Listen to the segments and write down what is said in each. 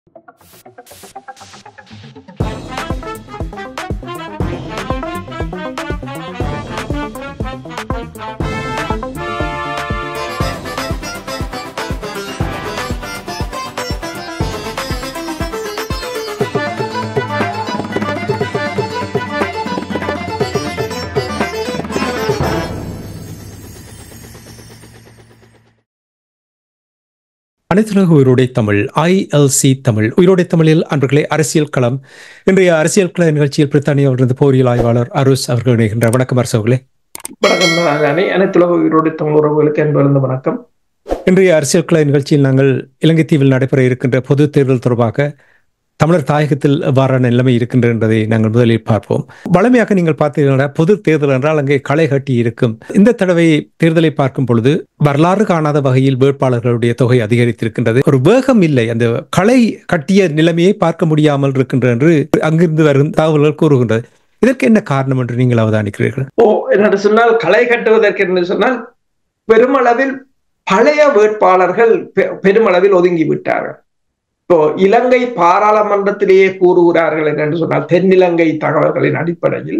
அனைத்துலக உயிரோடை தமிழ் ILC தமிழ் உயிரோடை தமிழில் அன்பர்களே அரசியல் களம். இன்றைய அரசியல் கள நிகழ்ச்சியில் பிரித்தானியாவிலிருந்து போரியல் ஆய்வாளர் அருஸ் அவர்கள் இணைகின்றார். வணக்கம் அரசவர்களே. வணக்கம். அனைத்துலக உயிரோடை தமிழ் உறவுகளுக்கு என்பது வணக்கம். இன்றைய அரசியல் கள நிகழ்ச்சியில் நாங்கள் இலங்கை தீவில் நடைபெற இருக்கின்ற பொது தேர்தல் தொடர்பாக தமிழர் தாயகத்தில் எவ்வாறான நிலைமை இருக்கின்றது என்பதை நாங்கள் முதலில் பார்ப்போம். வளமையாக நீங்கள் பார்த்தீங்கன்னா பொது தேர்தல் என்றால் அங்கே களை கட்டி இருக்கும். இந்த தடவை தேர்தலை பார்க்கும் பொழுது வரலாறு காணாத வகையில் வேட்பாளர்களுடைய தொகை அதிகரித்திருக்கின்றது. ஒரு வேகம் இல்லை, அந்த களை கட்டிய நிலைமையை பார்க்க முடியாமல் இருக்கின்றது என்று அங்கிருந்து வரும் தகவல்கள் கூறுகின்றது. இதற்கு என்ன காரணம் என்று நீங்கள் அவதானிக்கிறீர்கள்? என்று சொன்னால் களை கட்டுவதற்கு என்று சொன்னால் பெருமளவில் பழைய வேட்பாளர்கள் பெருமளவில் ஒதுங்கி விட்டார்கள். இப்போ இலங்கை பாராளுமன்றத்திலேயே கூறுகிறார்கள் என்று சொன்னால் தென்னிலங்கை தகவல்களின் அடிப்படையில்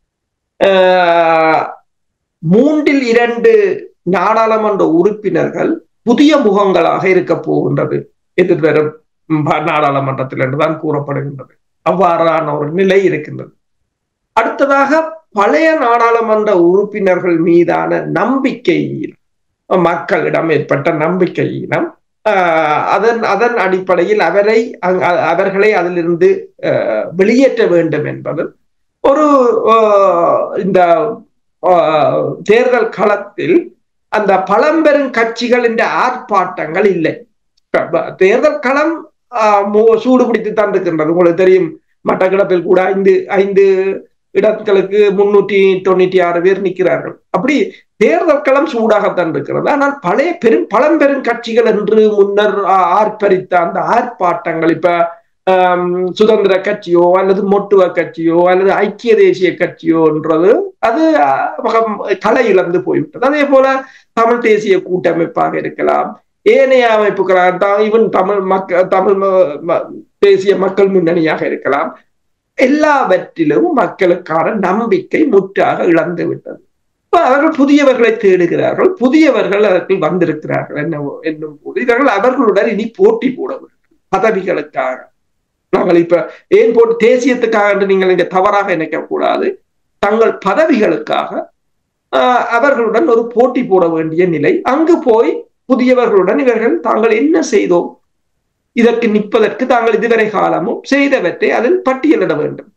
2/3 நாடாளுமன்ற உறுப்பினர்கள் புதிய முகங்களாக இருக்க போகின்றது எதிர்வரும் நாடாளுமன்றத்தில் என்றுதான் கூறப்படுகின்றது. அவ்வாறான ஒரு நிலை இருக்கின்றது. அடுத்ததாக பழைய நாடாளுமன்ற உறுப்பினர்கள் மீதான நம்பிக்கையில் மக்களிடம் ஏற்பட்ட நம்பிக்கையினம் அதன் அடிப்படையில் அவர்களை அதிலிருந்து வெளியேற்ற வேண்டும் என்பது ஒரு இந்த தேர்தல் களத்தில் அந்த பழம்பெரும் கட்சிகள் என்ற ஆர்ப்பாட்டங்கள் இல்லை. தேர்தல் களம் சூடு பிடித்து தான் இருக்கின்றது. உங்களுக்கு தெரியும், மட்டக்களப்பில் கூட 5 இடங்களுக்கு 396 பேர் நிற்கிறார்கள். அப்படி தேர்தல் களம் சூடாகத்தான் இருக்கிறது. ஆனால் பழம்பெரும் கட்சிகள் என்று முன்னர் ஆர்ப்பரித்த அந்த ஆர்ப்பாட்டங்கள் இப்ப சுதந்திர கட்சியோ அல்லது மொட்டுவ கட்சியோ அல்லது ஐக்கிய தேசிய கட்சியோ என்றது அது களை இழந்து போய்விட்டது. அதே போல தமிழ் தேசிய கூட்டமைப்பாக இருக்கலாம், ஏனைய அமைப்புகளாக ஈவன் தமிழ் தேசிய மக்கள் முன்னணியாக இருக்கலாம். எல்லாவற்றிலும் மக்களுக்கான நம்பிக்கை முற்றாக இழந்து விட்டது. அவர்கள் புதியவர்களை தேடுகிறார்கள், புதியவர்கள் அதற்கு வந்திருக்கிறார்கள் என்னும் போது இவர்கள் அவர்களுடன் இனி போட்டி போட வேண்டும் பதவிகளுக்காக. நாங்கள் இப்ப ஏன் போட்டு தேசியத்துக்காக என்று நீங்கள் இங்க தவறாக நினைக்க கூடாது. தங்கள் பதவிகளுக்காக அவர்களுடன் ஒரு போட்டி போட வேண்டிய நிலை. அங்கு போய் புதியவர்களுடன் இவர்கள் தாங்கள் என்ன செய்தோம், இதற்கு நிற்பதற்கு தாங்கள் இதுவரை காலமும் செய்தவற்றை அதில் பட்டியலிட வேண்டும்.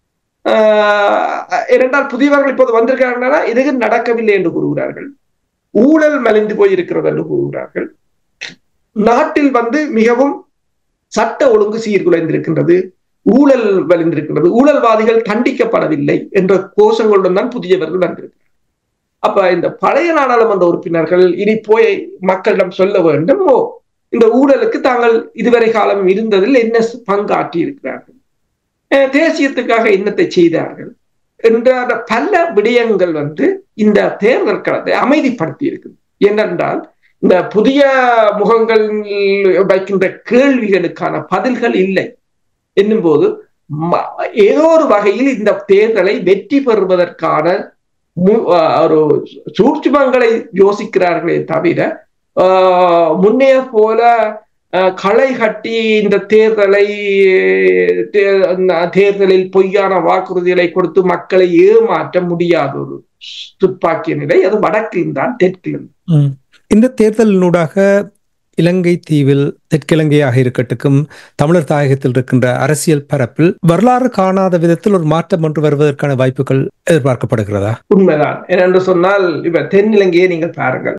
இரண்டால் புதியவர்கள் இப்போது வந்திருக்கிறார்களா, இதுக்கு நடக்கவில்லை என்று கூறுகிறார்கள். ஊழல் மலிந்து போயிருக்கிறது என்று கூறுகிறார்கள். நாட்டில் மிகவும் சட்ட ஒழுங்கு சீர்குலைந்திருக்கின்றது, ஊழல் வலிந்திருக்கின்றது, ஊழல்வாதிகள் தண்டிக்கப்படவில்லை என்ற கோஷங்களுடன் தான் புதியவர்கள் வந்திருக்கிறார்கள். அப்ப இந்த பழைய நாடாளுமன்ற உறுப்பினர்கள் இனி போய் மக்களிடம் சொல்ல வேண்டும், இந்த ஊழலுக்கு தாங்கள் இதுவரை காலம் இருந்ததில் என்ன பங்காற்றி இருக்கிறார்கள், தேசியத்துக்காக என்னத்தை செய்தார்கள் என்ற பல விடயங்கள் இந்த தேர்தல் களத்தை அமைதிப்படுத்தி இருக்குது. ஏனென்றால் இந்த புதிய முகங்கள் வைக்கின்ற கேள்விகளுக்கான பதில்கள் இல்லை என்னும் போது ஏதோ ஒரு வகையில் இந்த தேர்தலை வெற்றி பெறுவதற்கான ஒரு சூட்சுமங்களை யோசிக்கிறார்களே தவிர முன்னே போல களை கட்டி இந்த தேர்தலில் பொய்யான வாக்குறுதிகளை கொடுத்து மக்களை ஏமாற்ற முடியாத ஒரு துப்பாக்கிய நிலை அது வடக்கிலும் தான் தெற்கிலும். இந்த தேர்தலினூடாக இலங்கை தீவில் தெற்கிலங்கையாக இருக்கட்டும் தமிழர் தாயகத்தில் இருக்கின்ற அரசியல் பரப்பில் வரலாறு காணாத விதத்தில் ஒரு மாற்றம் ஒன்று வருவதற்கான வாய்ப்புகள் எதிர்பார்க்கப்படுகிறதா? உண்மைதான். ஏனென்று சொன்னால் இப்ப தென்னிலங்கையை நீங்கள் பாருங்கள்.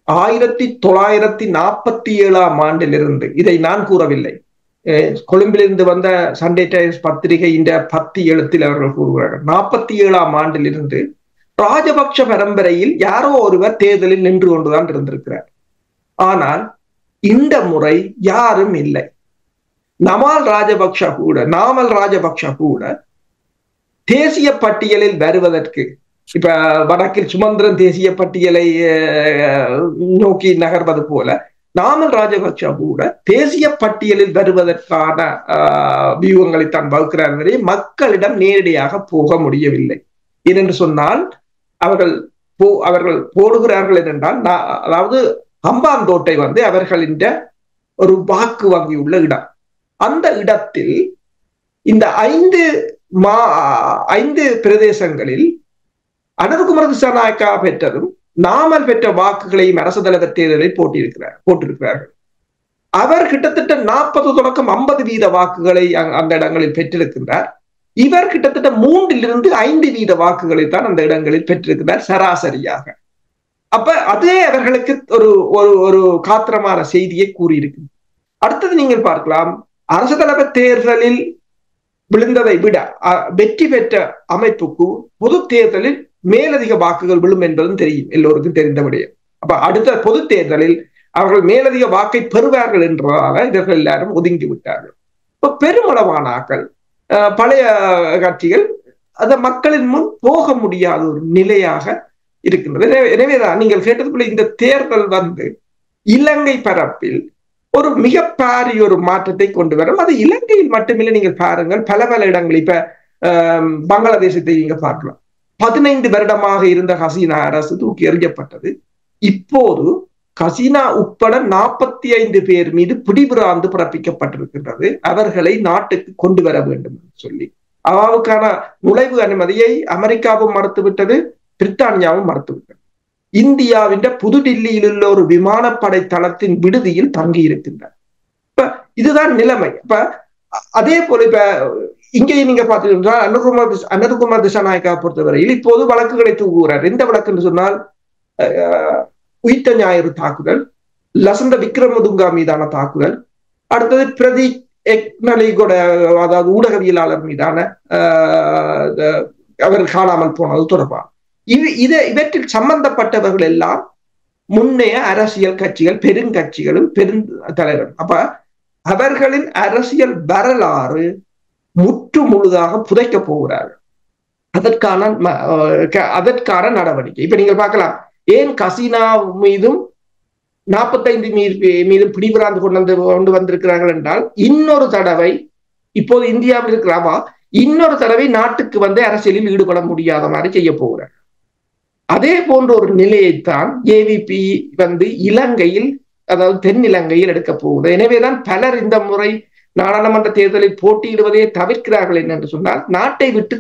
1947ஆம் ஆண்டிலிருந்து, இதை நான் கூறவில்லை, கொழும்பிலிருந்து வந்த சண்டே டைம்ஸ் பத்திரிகை இந்த 10 எழுத்தில் அவர்கள் கூறுகிறார்கள். 47ஆம் ஆண்டிலிருந்து ராஜபக்ஷ பரம்பரையில் யாரோ ஒருவர் தேர்தலில் நின்று கொண்டுதான் இருந்திருக்கிறார். ஆனால் இந்த முறை யாரும் இல்லை. நாமல் ராஜபக்ஷ கூட தேசிய பட்டியலில் வருவதற்கு இப்ப வடக்கில் சுமந்திரன் தேசிய பட்டியலை நோக்கி நகர்வது போல நாமல் ராஜபக்ஷ கூட தேசிய பட்டியலில் வருவதற்கான வியூகங்களை தான் வகுக்கிறார் வரை மக்களிடம் நேரடியாக போக முடியவில்லை. ஏனென்று சொன்னால் அவர்கள் போடுகிறார்கள் என்றால், அதாவது ஹம்பாந்தோட்டை அவர்களின் ஒரு வாக்கு வங்கி உள்ள இடம். அந்த இடத்தில் இந்த 5 பிரதேசங்களில் அனுரகுமார திசாநாயக்கா பெற்றதும் நாமல் பெற்ற வாக்குகளையும் அரசு தலைவர் தேர்தலில் போட்டிருக்கிறார்கள். அவர் கிட்டத்தட்ட 40 தொடக்கம் 50% வாக்குகளை அந்த இடங்களில் பெற்றிருக்கின்றார். இவர் கிட்டத்தட்ட 3-5% வாக்குகளை தான் அந்த இடங்களில் பெற்றிருக்கிறார் சராசரியாக. அப்ப அதே அவர்களுக்கு ஒரு காத்திரமான செய்தியை கூறியிருக்கு. அடுத்தது நீங்கள் பார்க்கலாம், அரசு தலைவர் தேர்தலில் விழுந்ததை விட வெற்றி பெற்ற அமைப்புக்கு பொது தேர்தலில் மேலதிக வாக்குகள் விழும் என்பதும் தெரியும், எல்லோருக்கும் தெரிந்தபடியே. அப்ப அடுத்த பொது தேர்தலில் அவர்கள் மேலதிக வாக்கை பெறுவார்கள் என்றதால இவர்கள் எல்லாரும் ஒதுங்கி விட்டார்கள். இப்ப பெருமளவானாக்கள் பழைய கட்சிகள் அந்த மக்களின் முன் போக முடியாத ஒரு நிலையாக இருக்கின்றது. எனவேதான் நீங்கள் கேட்டதுக்குள்ள இந்த தேர்தல் இலங்கை பரப்பில் ஒரு மிக பாரிய ஒரு மாற்றத்தை கொண்டு வரும். அது இலங்கையில் மட்டுமில்லை, நீங்கள் பாருங்கள் பல இடங்கள். இப்ப பங்களாதேசத்தை நீங்க பார்க்கலாம். 15 வருடமாக இருந்த ஹசீனா அரசு தூக்கி எறியப்பட்டது. இப்போது ஹசீனா உட்பட 45 பேர் மீது பிடிபிராந்து பிறப்பிக்கப்பட்டிருக்கின்றது. அவர்களை நாட்டுக்கு கொண்டு வர வேண்டும் என்று சொல்லி அவருக்கான நுழைவு அனுமதியை அமெரிக்காவும் மறுத்துவிட்டது, பிரித்தானியாவும் மறுத்துவிட்டது. இந்தியாவின் புதுடில்லியில் உள்ள ஒரு விமானப்படை தளத்தின் விடுதியில் தங்கி இருக்கின்றார். இப்ப இதுதான் நிலைமை. இப்ப அதே போல இப்ப இங்கே நீங்க பாத்தீங்கன்னா அனுரகுமார் திசாநாயக்கா பொறுத்தவரையில் இப்போது வழக்குகளை தூக்குகிறார். எந்த வழக்கு என்று சொன்னால், உயிர்த்த ஞாயிறு தாக்குதல், லசந்த விக்ரமதுங்கா மீதான தாக்குதல், அடுத்தது பிரதீக் எக்னலிகோட அதாவது ஊடகவியலாளர் மீதான அவர் காணாமல் போனது தொடர்பாக இவற்றில் சம்பந்தப்பட்டவர்கள் எல்லாம் முன்னைய அரசியல் கட்சிகள், பெருங்கட்சிகளும் பெருந்தலைவரும். அப்ப அவர்களின் அரசியல் வரலாறு முற்று முழுதாக புதைக்க போகிறார்கள். அதற்கான நடவடிக்கை இப்ப நீங்க பார்க்கலாம். ஏன் ஹசீனா மீதும் 45 மீதும் பிடிபிராந்து கொண்டு வந்திருக்கிறார்கள் என்றால், இன்னொரு தடவை இப்போது இந்தியாவில் இருக்கிறாவா இன்னொரு தடவை நாட்டுக்கு அரசியலில் ஈடுபட முடியாத மாதிரி செய்ய போகிறார். அதே போன்ற ஒரு நிலையைத்தான் ஏவிபி இலங்கையில், அதாவது தென் இலங்கையில் எடுக்க போகுது. எனவேதான் பலர் இந்த முறை நாடாளுமன்ற தேர்தலில் போட்டியிடுவதை தவிர்க்கிறார்கள் என்று சொன்னால், நாட்டை விட்டு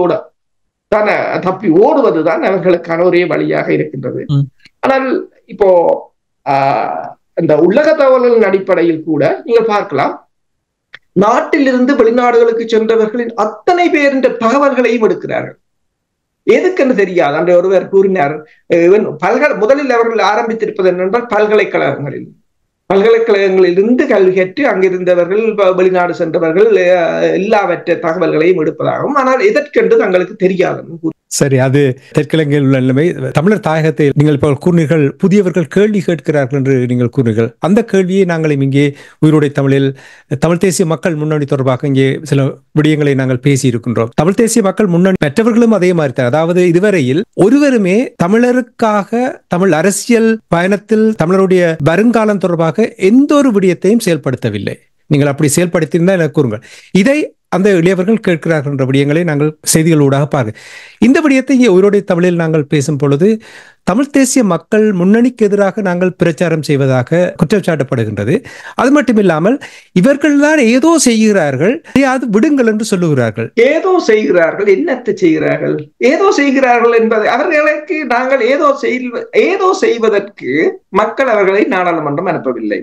தப்பி ஓடுவதுதான் அவர்களுக்கான ஒரே வழியாக இருக்கின்றது. ஆனால் இப்போ இந்த உலக தகவல்களின் அடிப்படையில் கூட நீங்கள் பார்க்கலாம், நாட்டிலிருந்து வெளிநாடுகளுக்கு சென்றவர்களின் அத்தனை பேரின் தகவல்களையும் எடுக்கிறார்கள். எதுக்குன்னு தெரியாது. அன்றைய ஒருவர் கூறினார், முதலில் அவர்கள் ஆரம்பித்திருப்பது என்னென்றால் பல்கலைக்கழகங்களிலிருந்து கல்வி கற்று அங்கிருந்தவர்கள் வெளிநாடு சென்றவர்கள் எல்லாவற்ற தகவல்களையும் எடுப்பதாகவும், ஆனால் எதற்கென்று தங்களுக்கு தெரியாது. சரி, அது தெற்கிழங்கையில் உள்ள நிலைமை. தமிழர் தாயகத்தை நீங்கள் இப்போ கூறினீர்கள், புதியவர்கள் கேள்வி கேட்கிறார்கள் என்று நீங்கள் கூறினீர்கள். அந்த கேள்வியை நாங்கள் இங்கே உயிரோடை தமிழில் தமிழ் தேசிய மக்கள் முன்னணி தொடர்பாக இங்கே சில விடயங்களை நாங்கள் பேசி இருக்கின்றோம். தமிழ் தேசிய மக்கள் முன்னணி மற்றவர்களும் அதே மாதிரி தான். அதாவது இதுவரையில் ஒருவருமே தமிழருக்காக தமிழ் அரசியல் பயணத்தில் தமிழருடைய வருங்காலம் தொடர்பாக எந்த ஒரு விடயத்தையும் செயல்படுத்தவில்லை. நீங்கள் அப்படி செயல்படுத்தியிருந்தால் எனக்கு கூறுங்கள். இதை அந்த இளையவர்கள் கேட்கிறார்கள் என்ற விடயங்களை நாங்கள் செய்திகளூடாக பார்க்க. இந்த விடயத்தை இங்கே உயிரோடை தமிழில் நாங்கள் பேசும் பொழுது தமிழ் தேசிய மக்கள் முன்னணிக்கு எதிராக நாங்கள் பிரச்சாரம் செய்வதாக குற்றம் சாட்டப்படுகின்றது. அது மட்டுமில்லாமல் இவர்கள் தான் ஏதோ செய்கிறார்கள், அது விடுங்கள் என்று சொல்லுகிறார்கள். ஏதோ செய்கிறார்கள், என்னத்தை செய்கிறார்கள், ஏதோ செய்கிறார்கள் என்பது அவர்களுக்கு நாங்கள் ஏதோ செய்வதற்கு மக்கள் அவர்களை நாடாளுமன்றம் அனுப்பவில்லை.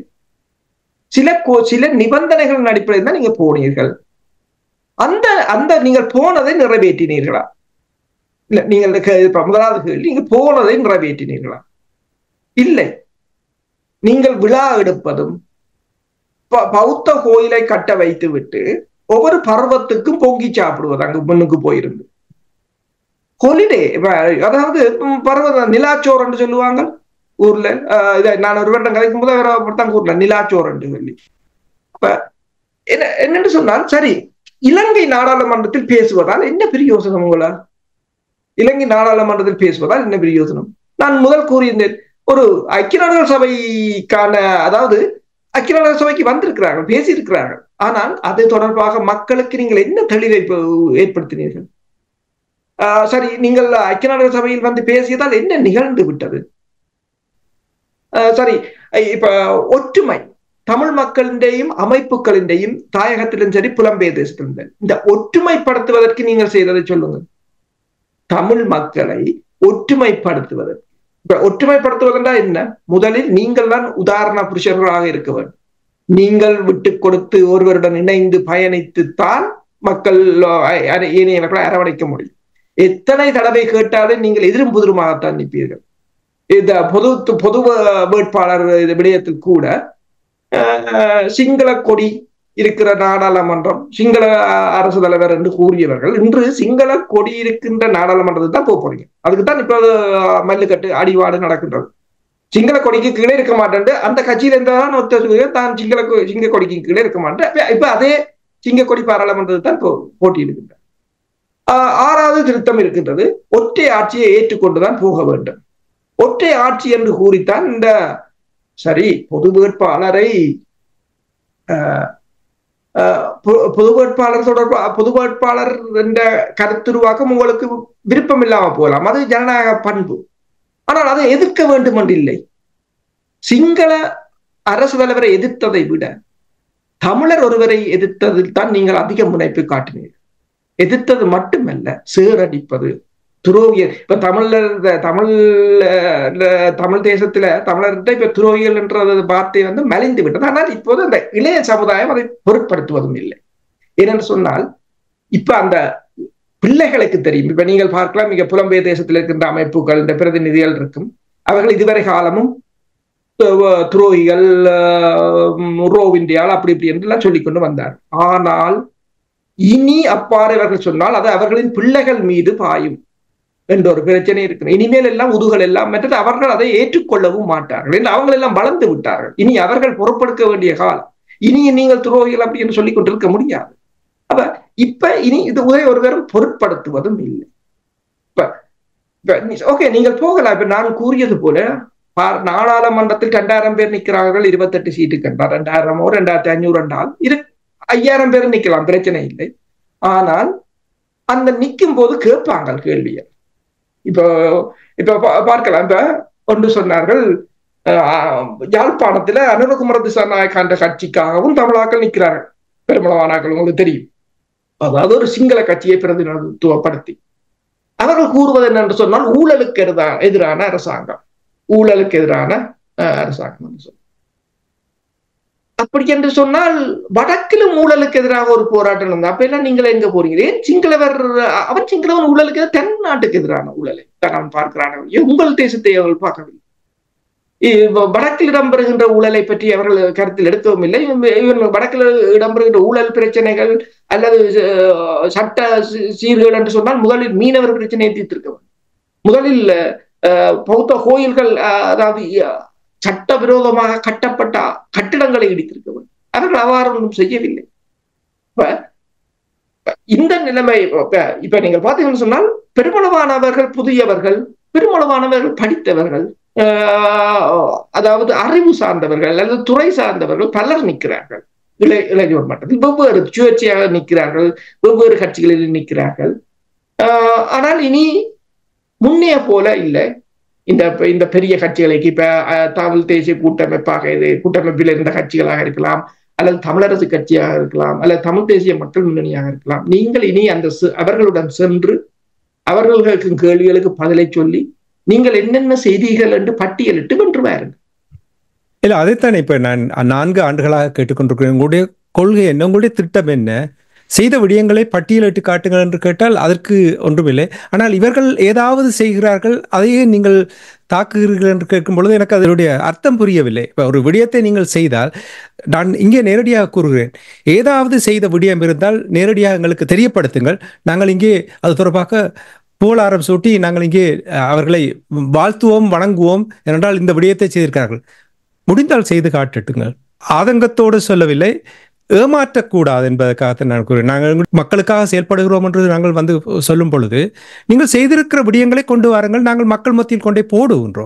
சில நிபந்தனைகளின் அடிப்படையில் தான் நீங்க போனீர்கள். அந்த நீங்கள் போனதை நிறைவேற்றினீர்களா? இல்ல, நீங்கள் முதலாவது கேள்வி, நீங்க போனதை நிறைவேற்றினீர்களா? இல்லை. நீங்கள் விழா எடுப்பதும் பௌத்த கோயிலை கட்ட வைத்து விட்டு ஒவ்வொரு பருவத்துக்கும் பொங்கி சாப்பிடுவது அங்கு முன்னுக்கு போயிருந்து ஹாலிடே, அதாவது பருவ நிலாச்சோர் என்று சொல்லுவாங்க ஊர்ல. இதை நான் ஒரு வருடம் கதைக்கும் போது அவர்தான் கூறல நிலாச்சோர் என்று சொல்லி. அப்ப என்னென்று சொன்னால், சரி, இலங்கை நாடாளுமன்றத்தில் பேசுவதால் என்ன பிரயோசனம் உங்களா? இலங்கை நாடாளுமன்றத்தில் பேசுவதால் என்ன பிரயோசனம்? நான் முதல் கூறியிருந்தேன், ஒரு ஐக்கிய நாடுகள் சபைக்கான, அதாவது ஐக்கிய நாடுகள் சபைக்கு வந்திருக்கிறார்கள், பேசியிருக்கிறார்கள். ஆனால் அது தொடர்பாக மக்களுக்கு நீங்கள் என்ன தெளிவை ஏற்படுத்தினீர்கள்? சரி, நீங்கள் ஐக்கிய நாடுகள் சபையில் வந்து பேசியதால் என்ன நிகழ்ந்து விட்டது? சரி, இப்ப ஒற்றுமை தமிழ் மக்களிடையும் அமைப்புகளிடையும் தாயகத்திலும் சரி புலம்பெயர் தேசத்திலும் சரி இந்த ஒற்றுமைப்படுத்துவதற்கு நீங்கள் செய்ததை சொல்லுங்க. தமிழ் மக்களை ஒற்றுமைப்படுத்துவதற்கு, இப்ப ஒற்றுமைப்படுத்துவதென்றா என்ன? முதலில் நீங்கள் தான் உதாரண புருஷர்களாக இருக்க வேண்டும். நீங்கள் விட்டு கொடுத்து ஒருவருடன் இணைந்து பயணித்துத்தான் மக்கள் ஏனையவர்களை அரவணைக்க முடியும். எத்தனை தடவை கேட்டாலும் நீங்கள் எதிரும் புதிருமாகத்தான் நிற்பீர்கள். இந்த பொது வேட்பாளர் விடயத்தில் கூட சிங்கள கொடி இருக்கிற நாடாளுமன்றம், சிங்கள அரசு தலைவர் என்று கூறியவர்கள் இன்று சிங்கள கொடி இருக்கின்ற நாடாளுமன்றத்துக்கு தான் போக போறீங்க. அதுக்குத்தான் இப்ப மல்லுக்கட்டு அடிவாடு நடக்கின்றது. சிங்கள கொடிக்கு கீழே இருக்க மாட்டேன் அந்த கட்சியில இருந்தாலும் தான் சிங்க கொடிக்கு கீழே இருக்க மாட்டேன். இப்ப அதே சிங்க கொடி பாராளுமன்றத்துக்கு தான் போட்டியிடுகின்ற. 6வது திருத்தம் இருக்கின்றது. ஒற்றை ஆட்சியை ஏற்றுக்கொண்டுதான் போக வேண்டும். ஒற்றை ஆட்சி என்று கூறித்தான் இந்த சரி பொது வேட்பாளரை பொது வேட்பாளர் என்ற கருத்துருவாக்கம் உங்களுக்கு விருப்பம் இல்லாம போகலாம், அது ஜனநாயக பண்பு. ஆனால் அதை எதிர்க்க வேண்டும் என்று இல்லை. சிங்கள அரசு தலைவரை எதிர்த்ததை விட தமிழர் ஒருவரை எதிர்த்ததில் தான் நீங்கள் அதிக முனைப்பு காட்டினீர்கள். எதிர்த்தது மட்டுமல்ல, சேரடிப்பது, துரோகியர். இப்ப தமிழ் தேசத்துல தமிழர்கிட்ட இப்ப துரோகிகள் என்ற வார்த்தை வந்து மலிந்து விட்டது. ஆனால் இப்போது அந்த இளைய சமுதாயம் அதை பொருட்படுத்துவதும் இல்லை. ஏனென்று சொன்னால் இப்ப அந்த பிள்ளைகளுக்கு தெரியும். இப்ப நீங்கள் பார்க்கலாம், மிக புலம்பெயர் தேசத்தில் இருக்கின்ற அமைப்புகள், இந்த பிரதிநிதிகள் இருக்கும், அவர்கள் இதுவரை காலமும் துரோகிகள், ரோவிந்தியால் அப்படி இப்படி என்றெல்லாம் சொல்லிக்கொண்டு வந்தார். ஆனால் இனி அப்பாறு அவர்கள் சொன்னால் அது அவர்களின் பிள்ளைகள் மீது பாயும் என்ற ஒரு பிரச்சனை இருக்கு. இனிமேல் எல்லாம் உதுகள் எல்லாம் மற்றது அவர்கள் அதை ஏற்றுக்கொள்ளவும் மாட்டார்கள் என்று அவங்க எல்லாம் வளர்ந்து விட்டார்கள். இனி அவர்கள் பொறுப்பெடுக்க வேண்டிய காலம். இனி நீங்கள் துரோகிகள் அப்படின்னு சொல்லிக் கொண்டிருக்க முடியாது. அப்ப இப்ப இனி இது ஒருவரும் பொருட்படுத்துவதும் இல்லை. ஓகே, நீங்கள் போகலாம். இப்ப நான் கூறியது போல நாடாளுமன்றத்தில் 2000 பேர் நிற்கிறார்கள், 28 சீட்டுக்கு என்றால் 2000 2500 என்றால் 5000 பேர் நிக்கலாம், பிரச்சனை இல்லை. ஆனால் அந்த நிற்கும் போது கேட்பாங்க கேள்வியை. இப்போ பார்க்கலாம். இப்ப ஒன்று சொன்னார்கள், யாழ்ப்பாணத்துல அனுரகுமார திசாநாயக்க கட்சிக்காகவும் தமிழாக்கள் நிற்கிறார்கள், பெருமளவானாக்கள், உங்களுக்கு தெரியும். அதாவது ஒரு சிங்கள கட்சியை பிரதிநிதித்துவப்படுத்தி அவர்கள் கூறுவது என்னென்று சொன்னால் ஊழலுக்கு எதிரான அரசாங்கம், ஊழலுக்கு எதிரான அரசாங்கம் என்று சொல்ல. அப்படி என்று சொன்னால் வடக்கிலும் ஊழலுக்கு எதிராக ஒரு போராட்டம் இருந்தது. அப்ப எல்லாம் நீங்கள் எங்க போறீங்க? ஏன் சிங்களவர் அவன் சிங்களவன் ஊழலுக்கு தென்னாட்டுக்கு எதிரான ஊழலை தான் பார்க்கிறான். உங்கள் தேசத்தை அவர்கள் பார்க்கவில்லை. வடக்கில் இடம்பெறுகின்ற ஊழலை பற்றி அவர்கள் கருத்தில் எடுக்கவும் இல்லை. வடக்கில் இடம்பெறுகின்ற ஊழல் பிரச்சனைகள் அல்லது சட்ட சீர்கள் என்று சொன்னால் முதலில் மீனவர் பிரச்சனையை தீர்த்திருக்க, முதலில் பௌத்த கோயில்கள், அதாவது சட்டவிரோதமாக கட்டப்பட்ட கட்டிடங்களை இடித்திருக்க, அவர்கள் அவ்வாறு ஒன்றும் செய்யவில்லை. இந்த நிலைமை இப்ப நீங்கள் பார்த்தீங்கன்னு சொன்னால் பெருமளவானவர்கள் புதியவர்கள், பெருமளவானவர்கள் படித்தவர்கள், அதாவது அறிவு சார்ந்தவர்கள் அல்லது துறை சார்ந்தவர்கள் பலர் நிற்கிறார்கள். இளைஞர் மட்டத்தில் வெவ்வேறு சுயேட்சையாக நிற்கிறார்கள், வெவ்வேறு கட்சிகளில் நிற்கிறார்கள். ஆனால் இனி முன்னைய போல இல்லை. இந்த பெரிய கட்சிகளுக்கு இப்ப தமிழ் தேசிய கூட்டமைப்பில் இருந்த கட்சிகளாக இருக்கலாம், அல்லது தமிழரசு கட்சியாக இருக்கலாம், அல்லது தமிழ் தேசிய மக்கள் முன்னணியாக இருக்கலாம். நீங்கள் இனி அந்த அவர்களுடன் சென்று அவர்களுக்கு கேள்விகளுக்கு பதிலை சொல்லி நீங்கள் என்னென்ன செய்திகள் என்று பட்டியலிட்டு வென்று வாருங்கள். இல்ல, அதைத்தான் இப்ப நான் 4 ஆண்டுகளாக கேட்டுக்கொண்டிருக்கிறேன். உங்களுடைய கொள்கை என்ன, உங்களுடைய திட்டம் என்ன, செய்த விடயங்களை பட்டியலிட்டு காட்டுங்கள் என்று கேட்டால் அதற்கு ஒன்றுமில்லை. ஆனால் இவர்கள் ஏதாவது செய்கிறார்கள், அதையே நீங்கள் தாக்குகிறீர்கள் என்று கேட்கும் பொழுது எனக்கு அதனுடைய அர்த்தம் புரியவில்லை. இப்போ ஒரு விடயத்தை நீங்கள் செய்தால், நான் இங்கே நேரடியாக கூறுகிறேன், ஏதாவது செய்த விடயம் இருந்தால் நேரடியாக எங்களுக்கு தெரியப்படுத்துங்கள். நாங்கள் இங்கே அது தொடர்பாக புகழாரம் சூட்டி நாங்கள் இங்கே அவர்களை வாழ்த்துவோம், வணங்குவோம். ஏனென்றால் இந்த விடயத்தை செய்திருக்கிறார்கள், முடிந்தால் செய்து காட்டுட்டுங்கள். ஆதங்கத்தோடு சொல்லவில்லை, ஏமாற்றக்கூடாது என்பதற்காக நான் கூறுகிறேன். நாங்கள் மக்களுக்காக செயல்படுகிறோம் என்று நாங்கள் வந்து சொல்லும் பொழுது நீங்கள் செய்திருக்கிற விடயங்களை கொண்டு வாருங்கள், நாங்கள் மக்கள் மத்தியில் கொண்டே போடுகின்றோம்.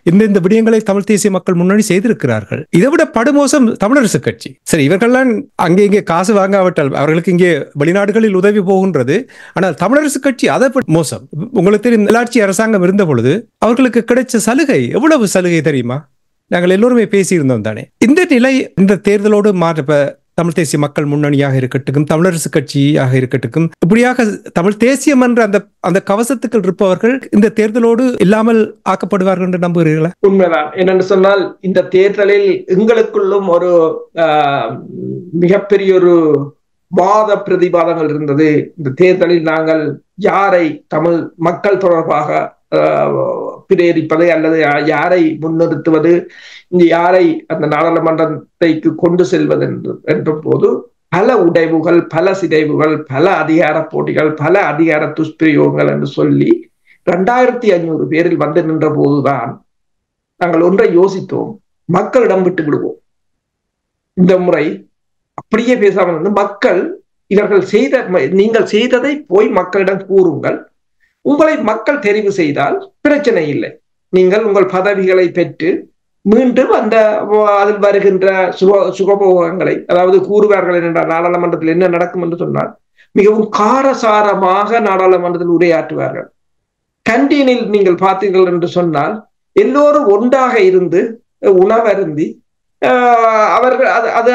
இந்த விடயங்களை தமிழ் தேசிய மக்கள் முன்னணி செய்திருக்கிறார்கள். இதை விட படுமோசம் தமிழரசு கட்சி. சரி, இவர்கள்லாம் அங்கே இங்கே காசு வாங்காவிட்டால் அவர்களுக்கு இங்கே வெளிநாடுகளில் உதவி போகின்றது. ஆனால் தமிழரசு கட்சி அதை மோசம். உங்களுக்கு தெரியும், நல்லாட்சி அரசாங்கம் இருந்த பொழுது அவர்களுக்கு கிடைச்ச சலுகை எவ்வளவு சலுகை தெரியுமா? நாங்கள் எல்லோருமே பேசியிருந்தோம் தானே. இந்த நிலை இந்த தேர்தலோடு மாற்ற தமிழ் தேசிய மக்கள் முன்னணியாக இருக்கட்டும், தமிழரசு கட்சியாக இருக்கட்டும், இப்படியாக தமிழ் தேசியம் என்ற அந்த கவசத்துக்கள் இருப்பவர்கள் இந்த தேர்தலோடு இல்லாமல் ஆக்கப்படுவார்கள் என்று நம்புகிறீர்களா? உண்மைதான். என்னென்று சொன்னால், இந்த தேர்தலில் எங்களுக்குள்ளும் ஒரு மிகப்பெரிய ஒரு வாத பிரதிவாதங்கள் இருந்தது. இந்த தேர்தலில் நாங்கள் யாரை தமிழ் மக்கள் தொடர்பாக பிரேரிப்பது அல்லது யாரை முன்னிறுத்துவது, யாரை அந்த நாடாளுமன்றத்தைக்கு கொண்டு செல்வது என்ற போது பல உடைவுகள், பல சிதைவுகள், பல அதிகார போட்டிகள், பல அதிகார துஷ்பிரயோகங்கள் என்று சொல்லி 2500 பேரில் வந்து நின்ற போதுதான் நாங்கள் ஒன்றை யோசித்தோம். மக்களிடம் விட்டு விடுவோம். இந்த முறை அப்படியே பேசாமல் இருந்து மக்கள் நீங்கள் செய்ததை போய் மக்களிடம் கூறுங்கள். உங்களை மக்கள் தெரிவு செய்தால் பிரச்சனை இல்லை. நீங்கள் உங்கள் பதவிகளை பெற்று மீண்டும் அதில் வருகின்ற சுகபோகங்களை, அதாவது கூறுவார்கள் என்றால் நாடாளுமன்றத்தில் என்ன நடக்கும் என்று சொன்னால், மிகவும் காரசாரமாக நாடாளுமன்றத்தில் உரையாற்றுவார்கள். கண்டீனில் நீங்கள் பார்த்தீர்கள் என்று சொன்னால் எல்லோரும் ஒன்றாக இருந்து உணவருந்தி அவர்கள்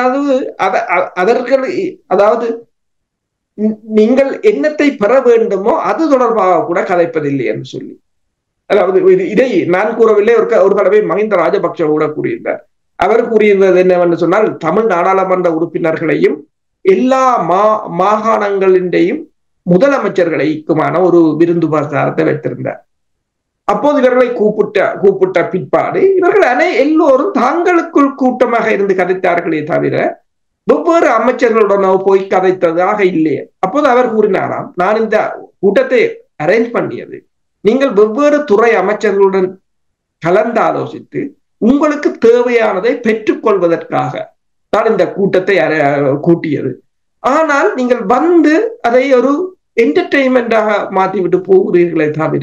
அதாவது நீங்கள் என்னத்தை பெற வேண்டுமோ அது தொடர்பாக கூட கதைப்பதில்லை என்று சொல்லி, அதாவது இதை நான் கூறவில்லை, ஒரு தடவை மஹிந்த ராஜபக்ஷ கூட கூறியிருந்தார். அவர் கூறியிருந்தது என்னவென்று சொன்னால், தமிழ் நாடாளுமன்ற உறுப்பினர்களையும் எல்லா மாகாணங்களின்றையும் முதலமைச்சர்களுக்குமான ஒரு விருந்து பிரசாரத்தை வைத்திருந்தார். அப்போது இவர்களை கூப்பிட்ட பிற்பாடு இவர்கள் எல்லோரும் தாங்களுக்குள் கூட்டமாக இருந்து கதைத்தார்களே தவிர வெவ்வேறு அமைச்சர்களுடன் போய் கதைத்ததாக இல்லையே. அப்போது அவர் கூறினாராம், நான் இந்த கூட்டத்தை அரேஞ்ச் பண்ணியது நீங்கள் வெவ்வேறு துறை அமைச்சர்களுடன் கலந்து ஆலோசித்து உங்களுக்கு தேவையானதை பெற்றுக்கொள்வதற்காக நான் இந்த கூட்டத்தை கூட்டியது. ஆனால் நீங்கள் வந்து அதை ஒரு என்டர்டெயின்மெண்டாக மாற்றிவிட்டு போகிறீர்களே தவிர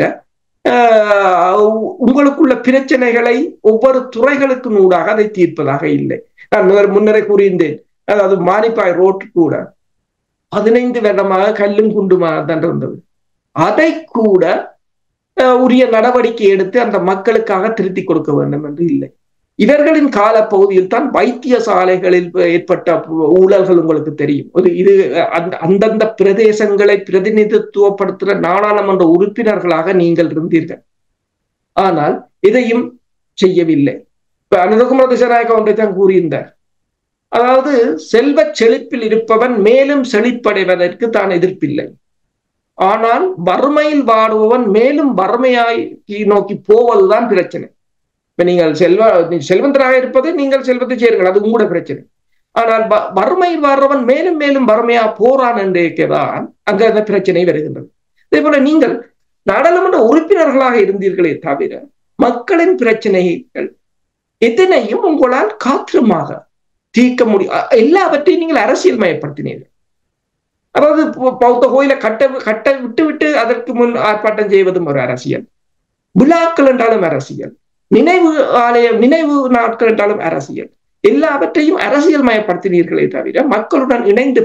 உங்களுக்குள்ள பிரச்சனைகளை ஒவ்வொரு துறைகளுக்கு ஊடாக அதை தீர்ப்பதாக இல்லை. நான் முன்னரே கூறியிருந்தேன், அதாவது மானிப்பாய் ரோட் கூட 15 வருடமாக கல்லும் குண்டுமாக தான் இருந்தது. அதை கூட உரிய நடவடிக்கை எடுத்து அந்த மக்களுக்காக திருத்தி கொடுக்க வேண்டும் என்று இல்லை. இவர்களின் காலப்பகுதியில் தான் வைத்தியசாலைகளில் ஏற்பட்ட ஊழல்கள் உங்களுக்கு தெரியும். இது அந்தந்த பிரதேசங்களை பிரதிநிதித்துவப்படுத்துகிற நாடாளுமன்ற உறுப்பினர்களாக நீங்கள் இருந்தீர்கள். ஆனால் இதையும் செய்யவில்லை. இப்ப அனுரகுமார திசாநாயக்க ஒன்றை தான் கூறியிருந்தார், அதாவது செல்வ செழிப்பில் இருப்பவன் மேலும் செழிப்படைவதற்கு தான் எதிர்ப்பில்லை, ஆனால் வறுமையில் வாடுபவன் மேலும் வறுமையாய் நோக்கி போவதுதான் பிரச்சனை. இப்ப நீங்கள் செல்வந்தராக இருப்பதை நீங்கள் செல்வத்தை சேருங்கள், அது உங்களோட பிரச்சனை. ஆனால் வறுமையில் வாடுறவன் மேலும் மேலும் வறுமையா போறான் என்றேதான் அங்க அந்த பிரச்சனை வருகின்றது. அதே போல நீங்கள் நாடாளுமன்ற உறுப்பினர்களாக இருந்தீர்களே தவிர மக்களின் பிரச்சனைகள் எதனையும் உங்களால் காத்திரமாக தீர்க்க முடியும். எல்லாவற்றையும் நீங்கள் அரசியல் மயப்படுத்தினீர்கள். அதாவது பௌத்த கோயிலை கட்ட விட்டு அதற்கு முன் ஆர்ப்பாட்டம் செய்வதும் ஒரு அரசியல், விழாக்கள் என்றாலும் அரசியல், நினைவு நாட்கள் என்றாலும் அரசியல், எல்லாவற்றையும் அரசியல் மயப்படுத்தினீர்களே தவிர மக்களுடன் இணைந்து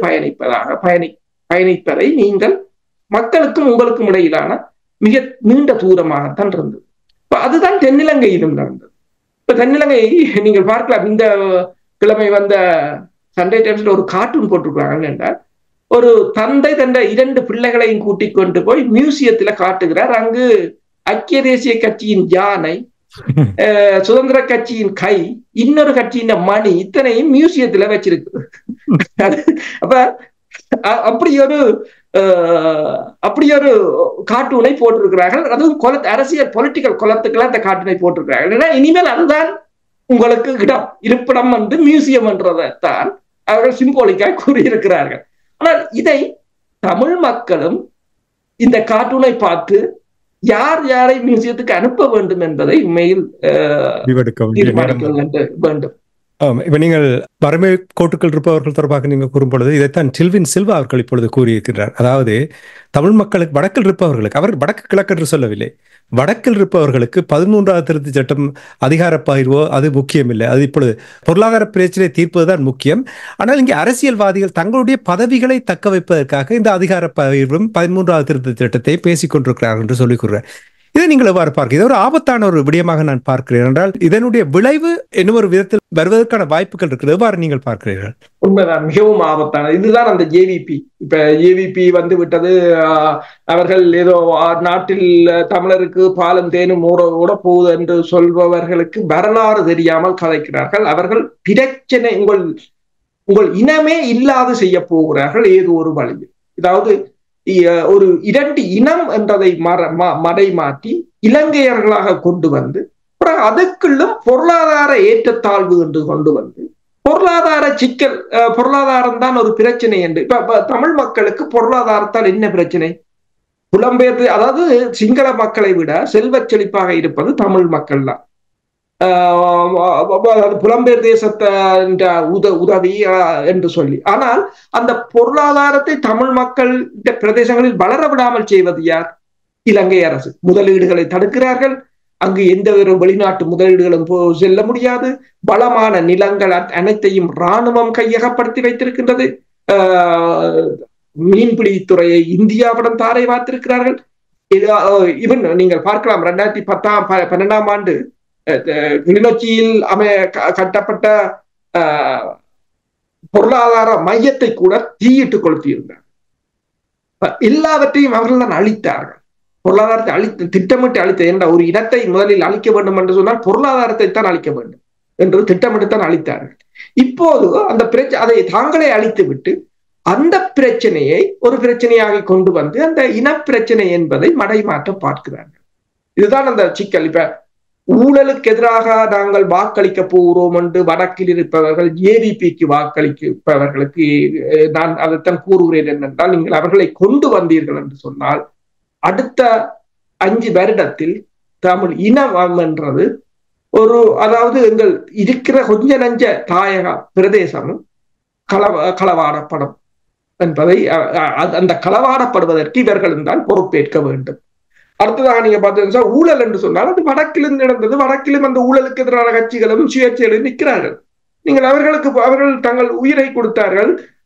பயணிப்பதை நீங்கள் மக்களுக்கும் உங்களுக்கும் இடையிலான மிக நீண்ட தூரமாகத்தான் இருந்தது. அதுதான் தென்னிலங்கையிலும் நடந்தது. இப்ப தென்னிலங்கை நீங்கள் பார்க்கலாம், இந்த கிழமை வந்த சண்டே டைம்ஸ்ல ஒரு கார்ட்டூன் போட்டிருக்காங்க என்றால், ஒரு தந்தை தந்த 2 பிள்ளைகளையும் கூட்டிக் கொண்டு போய் மியூசியத்துல காட்டுகிறார். அங்கு ஐக்கிய தேசிய கட்சியின் யானை, சுதந்திர கட்சியின் கை, இன்னொரு கட்சியின் மணி, இத்தனையும் மியூசியத்துல வச்சிருக்கு. அப்ப அப்படி ஒரு கார்ட்டூனை போட்டிருக்கிறார்கள். அதுவும் அரசியல் பொலிட்டிக்கல் குலத்துக்களை அந்த கார்ட்டூனை போட்டிருக்கிறார்கள். ஏன்னா இனிமேல் அதுதான் உங்களுக்கு இருப்பிடம் என்று மியூசியம் என்றதைத்தான் அவர்கள் சிம்போலிக்காய் கூறியிருக்கிறார்கள். ஆனால் இதை தமிழ் மக்களும் இந்த கார்ட்டூனை பார்த்து யாரை மியூசியத்துக்கு அனுப்ப வேண்டும் என்பதை உண்மையில் தீர்மானிக்க வேண்டும். இப்ப நீங்கள் வறுமை கோட்டுக்கள் இருப்பவர்கள் தொடர்பாக நீங்கள் கூறும் பொழுது இதைத்தான் சில்வின் சில்வா அவர்கள் இப்பொழுது கூறியிருக்கிறார். அதாவது தமிழ் மக்களுக்கு வடக்கில் இருப்பவர்களுக்கு, அவர் வடக்கு கிழக்கு என்று சொல்லவில்லை, வடக்கில் இருப்பவர்களுக்கு 13வது திருத்தச் சட்டம் அதிகார பகிர்வோ அது முக்கியமில்லை. அது இப்பொழுது பொருளாதார பிரச்சனை தீர்ப்பதுதான் முக்கியம். ஆனால் இங்கே அரசியல்வாதிகள் தங்களுடைய பதவிகளை தக்க வைப்பதற்காக இந்த அதிகார பகிர்வும் 13வது திருத்தச் சட்டத்தை பேசிக் கொண்டிருக்கிறார்கள் என்று சொல்லிக் கூறுகிறார். இதை நீங்கள் எவ்வாறு பார்க்க? இது ஒரு ஆபத்தான ஒரு விடயமாக நான் பார்க்கிறேன். என்றால் இதனுடைய விளைவு என்ன ஒரு விதத்தில் வருவதற்கான வாய்ப்புகள் இருக்கிறது. எவ்வாறு நீங்கள் பார்க்கிறீர்கள்? உண்மைதான், மிகவும் ஆபத்தான இதுதான் அந்த ஜேவிபி. இப்ப ஜேவிபி வந்து விட்டது. அவர்கள் ஏதோ நாட்டில் தமிழருக்கு பாலும் தேனும் ஓட போகுது என்று சொல்பவர்களுக்கு வரலாறு தெரியாமல் கதைக்கிறார்கள். அவர்கள் பிரச்சனை உங்கள் இனமே இல்லாது செய்ய போகிறார்கள் ஏதோ ஒரு வழியில். அதாவது ஒரு இரண்டு இனம் என்றதை மடை மாற்றி இலங்கையர்களாக கொண்டு வந்து அதுக்குள்ளும் பொருளாதார ஏற்றத்தாழ்வு என்று கொண்டு வந்து பொருளாதார சிக்கல், பொருளாதாரம் தான் ஒரு பிரச்சனை என்று. இப்ப தமிழ் மக்களுக்கு பொருளாதாரத்தால் என்ன பிரச்சனை? புலம்பெயர்ந்து, அதாவது சிங்கள மக்களை விட செல்வ செழிப்பாக இருப்பது தமிழ் மக்கள் தான். புலம்பெயர் தேசத்தை உதவி என்று சொல்லி, ஆனால் அந்த பொருளாதாரத்தை தமிழ் மக்கள் பிரதேசங்களில் வளர விடாமல் செய்வது யார்? இலங்கை அரசு. முதலீடுகளை தடுக்கிறார்கள். அங்கு எந்த ஒரு வெளிநாட்டு முதலீடுகளும் செல்ல முடியாது. வளமான நிலங்கள் அனைத்தையும் இராணுவம் கையகப்படுத்தி வைத்திருக்கின்றது. மீன்பிடித்துறையை இந்தியாவிடம் தாரை வார்த்திருக்கிறார்கள். இவன் நீங்கள் பார்க்கலாம், 2012ஆம் ஆண்டு கிளிநொச்சியில் கட்டப்பட்ட பொருளாதார மையத்தை கூட தீயிட்டு கொளுத்தியிருந்தார். எல்லாவற்றையும் அவர்கள் தான் அழித்தார்கள். பொருளாதாரத்தை திட்டமிட்டு அழித்த என்ற ஒரு இடத்தை முதலில் அழிக்க வேண்டும் என்று சொன்னால் பொருளாதாரத்தை தான் அழிக்க வேண்டும் என்று திட்டமிட்டு தான் அழித்தார்கள். இப்போது அந்த அதை தாங்களே அழித்து விட்டு அந்த பிரச்சனையை ஒரு பிரச்சனையாக கொண்டு வந்து அந்த இனப்பிரச்சனை என்பதை மடைமாற்ற பார்க்கிறார்கள். இதுதான் அந்த சிக்கல். இப்ப ஊழலுக்கு எதிராக நாங்கள் வாக்களிக்க போகிறோம் என்று வடக்கில் இருப்பவர்கள் ஏவிபிக்கு வாக்களிப்பவர்களுக்கு நான் அதைத்தான் கூறுகிறேன் என்னென்றால், நீங்கள் அவர்களை கொண்டு வந்தீர்கள் என்று சொன்னால் அடுத்த 5 வருடத்தில் தமிழ் இனம் என்றது ஒரு, அதாவது எங்கள் இருக்கிற கொஞ்ச நஞ்ச தாயக பிரதேசமும் களவாடப்படும் என்பதை, அந்த களவாடப்படுவதற்கு இவர்களும் தான் பொறுப்பேற்க வேண்டும். அடுத்ததாக நீங்க பார்த்தீங்கன்னா ஊழல் என்று சொன்னால் அது வடக்கிலும் நடந்தது. வடக்கிலும் அந்த ஊழலுக்கு எதிரான கட்சிகளும் சுயேட்சையிலும் நிற்கிறார்கள். நீங்கள் அவர்கள் தங்கள் உயிரை கொடுத்தார்கள்,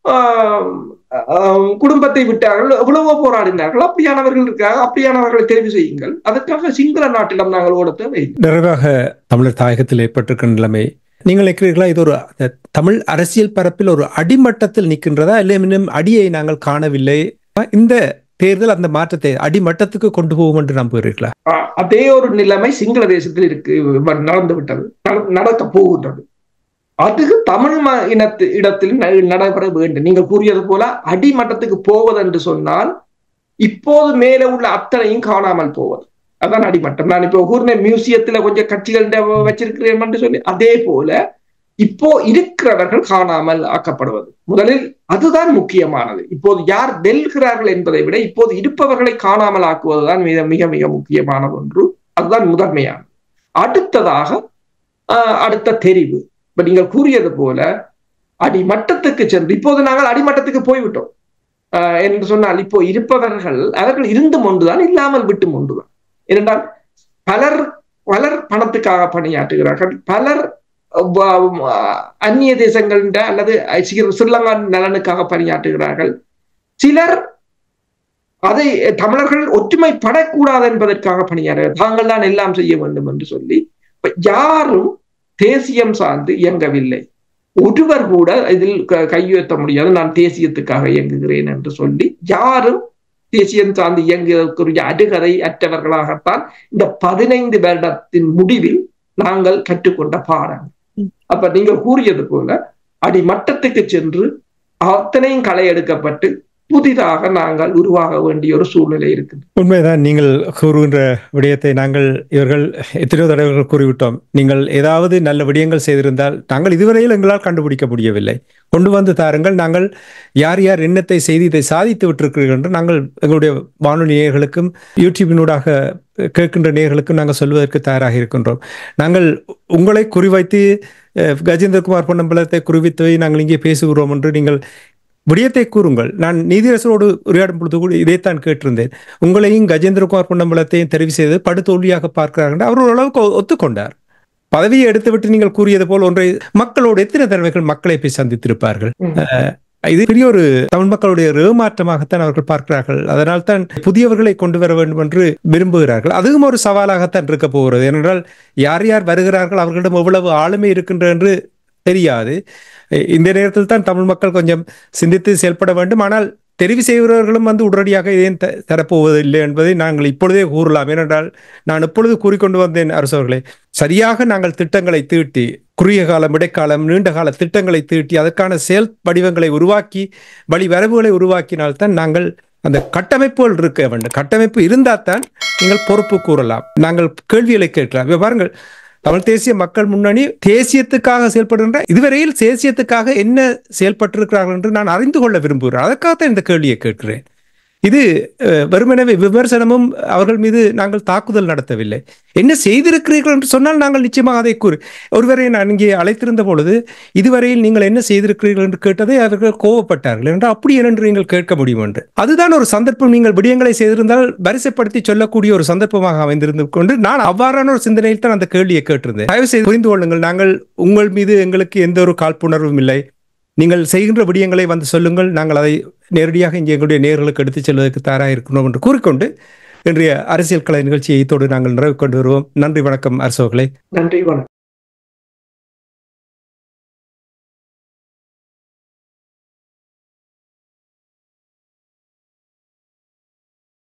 குடும்பத்தை விட்டார்கள், எவ்வளவோ போராடினார்கள். அப்படியானவர்கள் இருக்காங்க, அப்படியானவர்களை தெரிவு செய்யுங்கள். அதற்காக சிங்கள நாட்டிடம் நாங்கள் ஓட தேவையில்லை. நிறைவாக தமிழர் தாயகத்தில் ஏற்பட்டிருக்கிற நிலைமை நீங்கள் நினைக்கிறீர்களா இது ஒரு தமிழ் அரசியல் பரப்பில் ஒரு அடிமட்டத்தில் நிற்கின்றதா, இல்லை இன்னும் அடியை நாங்கள் காணவில்லை, இந்த தேர்தல் அந்த மாற்றத்தை அடிமட்டத்துக்கு கொண்டு போகும் என்று நம்புகிறீர்களா? அதே ஒரு நிலைமை சிங்கள தேசத்தில் இருக்கு, நடந்து விட்டது, நடக்க போகின்றது. அதுக்கு தமிழ் இடத்தில் நடைபெற வேண்டும். நீங்கள் கூறியது போல அடிமட்டத்துக்கு போவது என்று சொன்னால் இப்போது மேலே உள்ள அத்தனையும் காணாமல் போவது, அதான் அடிமட்டம். நான் இப்போ கூறின மியூசியத்துல கொஞ்சம் கட்சிகள் வச்சிருக்கிறேன் என்று சொல்லி, அதே போல இப்போ இருக்கிறவர்கள் காணாமல் ஆக்கப்படுவது முதலில், அதுதான் முக்கியமானது. இப்போது யார் வெல்கிறார்கள் என்பதை விட இப்போது இருப்பவர்களை காணாமல் ஆக்குவதுதான் மிக மிக முக்கியமான ஒன்று. அதுதான் முதன்மையானது. அடுத்ததாக அடுத்த தெரிவு. இப்ப நீங்கள் கூறியது போல அடிமட்டத்துக்கு சென்று, இப்போது நாங்கள் அடிமட்டத்துக்கு போய்விட்டோம் என்று சொன்னால் இப்போ இருப்பவர்கள் அவர்கள் இருந்தும் ஒன்றுதான், இல்லாமல் விட்டும் ஒன்றுதான். ஏனென்றால் பலர் பணத்துக்காக பணியாற்றுகிறார்கள், பலர் அந்நிய தேசங்களின் அல்லது ஸ்ரீலங்கா நலனுக்காக பணியாற்றுகிறார்கள், சிலர் அதை தமிழர்கள் ஒற்றுமைப்படக்கூடாது என்பதற்காக பணியாற்றுகிறார்கள், தாங்கள் தான் எல்லாம் செய்ய வேண்டும் என்று சொல்லி. யாரும் தேசியம் சார்ந்து இயங்கவில்லை. ஒருவர் கூட இதில் கையுயர்த்த முடியாது, நான் தேசியத்துக்காக இயங்குகிறேன் என்று சொல்லி யாரும் தேசியம் சார்ந்து இயங்குவதற்குரிய அடுகதை அற்றவர்களாகத்தான் இந்த 15 வருடத்தின் முடிவில் நாங்கள் கற்றுக்கொண்ட பாடம். அப்ப நீங்கள் கூறியது போல அடிமட்டத்துக்கு சென்று அத்தனையும் களை எடுக்கப்பட்டு புதிதாக நாங்கள் உருவாக வேண்டிய ஒரு சூழ்நிலை இருக்குது. உண்மைதான் நீங்கள் கூறுகின்ற விடயத்தை நாங்கள் இவர்கள் எத்தனையோ தடவைகள் கூறிவிட்டோம். நீங்கள் ஏதாவது நல்ல விடயங்கள் செய்திருந்தால் நாங்கள் இதுவரையில் எங்களால் கண்டுபிடிக்க முடியவில்லை, கொண்டு வந்து தாருங்கள், நாங்கள் யார் யார் எண்ணத்தை செய்து இதை சாதித்து விட்டிருக்கிறீர்கள் என்று நாங்கள் எங்களுடைய வானொலி நேயர்களுக்கும் யூடியூபினூடாக கேட்கின்ற நேயர்களுக்கும் நாங்கள் சொல்வதற்கு தயாராக இருக்கின்றோம். நாங்கள் உங்களை குறிவைத்து கஜேந்திரகுமார் பொன்னம்பலத்தை குறிவித்து நாங்கள் இங்கே பேசுகிறோம் என்று நீங்கள் விடயத்தை கூறுங்கள். நான் நீதியரசரோடு உரையாடும் பொழுது கூட இதைத்தான் கேட்டிருந்தேன். உங்களையும் கஜேந்திரகுமார் பொன்னம்பலத்தையும் தெரிவு செய்து படுதோல்வியாக பார்க்கிறார்கள். அவர் ஓரளவுக்கு ஒத்துக்கொண்டார். பதவியை எடுத்துவிட்டு நீங்கள் கூறியது போல் ஒன்றை மக்களோடு எத்தனை தடவைகள் மக்களை போய் சந்தித்திருப்பார்கள். இது பெரிய ஒரு தமிழ் மக்களுடைய ஏமாற்றமாகத்தான் அவர்கள் பார்க்கிறார்கள். அதனால் தான் புதியவர்களை கொண்டு வர வேண்டும் என்று விரும்புகிறார்கள். அதுவும் ஒரு சவாலாகத்தான் இருக்க போகிறது. ஏனென்றால் யார் யார் வருகிறார்கள், அவர்களிடம் எவ்வளவு ஆளுமை இருக்கின்ற என்று தெரியாது. இந்த நேரத்தில் தான் தமிழ் மக்கள் கொஞ்சம் சிந்தித்து செயல்பட வேண்டும். ஆனால் தெரிவு செய்கிறவர்களும் உடனடியாக ஏன் தரப்போவதில்லை என்பதை நாங்கள் இப்பொழுதே கூறலாம். ஏனென்றால் நான் எப்பொழுது கூறிக்கொண்டு வந்தேன் அரசவர்களே, சரியாக நாங்கள் திட்டங்களை தீட்டி, குறுகிய காலம், இடைக்காலம், நீண்ட கால திட்டங்களை தீட்டி அதற்கான செயல் வடிவங்களை உருவாக்கி வழிவரவுகளை உருவாக்கினால்தான் நாங்கள் அந்த கட்டமைப்புகள் இருக்க வேண்டும். கட்டமைப்பு இருந்தால் தான் நீங்கள் பொறுப்பு கூறலாம், நாங்கள் கேள்விகளை கேட்கலாம். பாருங்கள், தமிழ் தேசிய மக்கள் முன்னணி தேசியத்துக்காக செயல்படுகின்ற இதுவரையில் தேசியத்துக்காக என்ன செயல்பட்டிருக்கிறார்கள் என்று நான் அறிந்து கொள்ள விரும்புகிறேன். அதற்காகத்தான் இந்த கேள்வியை கேட்கிறேன். இது வெறுமனவே விமர்சனமும் அவர்கள் மீது நாங்கள் தாக்குதல் நடத்தவில்லை. என்ன செய்திருக்கிறீர்கள் என்று சொன்னால் நாங்கள் நிச்சயமாக அதை கூறு. ஒருவரை நான் இங்கே அழைத்திருந்த பொழுது இதுவரையில் நீங்கள் என்ன செய்திருக்கிறீர்கள் என்று கேட்டதை அவர்கள் கோவப்பட்டார்கள் என்றால் அப்படி என்று நீங்கள் கேட்க முடியும் என்று. அதுதான் ஒரு சந்தர்ப்பம். நீங்கள் விடயங்களை செய்திருந்தால் வரிசைப்படுத்தி சொல்லக்கூடிய ஒரு சந்தர்ப்பமாக அமைந்திருந்து கொண்டு நான் அவ்வாறான ஒரு சிந்தனையில் தான் அந்த கேள்வியை கேட்டிருந்தேன். தயவு செய்து புரிந்து கொள்ளுங்கள், நாங்கள் உங்கள் மீது எங்களுக்கு எந்த ஒரு காழ்ப்புணர்வும் இல்லை. நீங்கள் செய்கின்ற விடயங்களை சொல்லுங்கள், நாங்கள் அதை நேரடியாக இங்கே எங்களுடைய நேயர்களுக்கு எடுத்துச் செல்வதற்கு தயாராக இருக்கிறோம் என்று கூறிக்கொண்டு இன்றைய அரசியல் கலை நிகழ்ச்சியை இதோடு நாங்கள் நிறைவு கொண்டு வருவோம். நன்றி, வணக்கம் அரசோர்களே. நன்றி, வணக்கம்.